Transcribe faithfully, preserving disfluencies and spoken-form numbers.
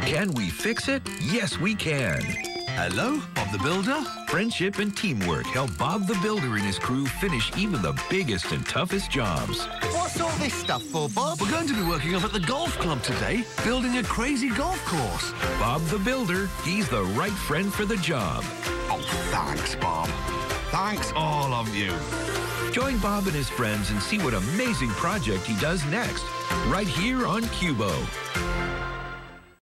Can we fix it? Yes, we can. Hello, Bob the Builder. Friendship and teamwork help Bob the Builder and his crew finish even the biggest and toughest jobs. What's all this stuff for, Bob? We're going to be working up at the golf club today, building a crazy golf course. Bob the Builder, he's the right friend for the job. Oh, thanks, Bob. Thanks, all of you. Join Bob and his friends and see what amazing project he does next, right here on Qubo.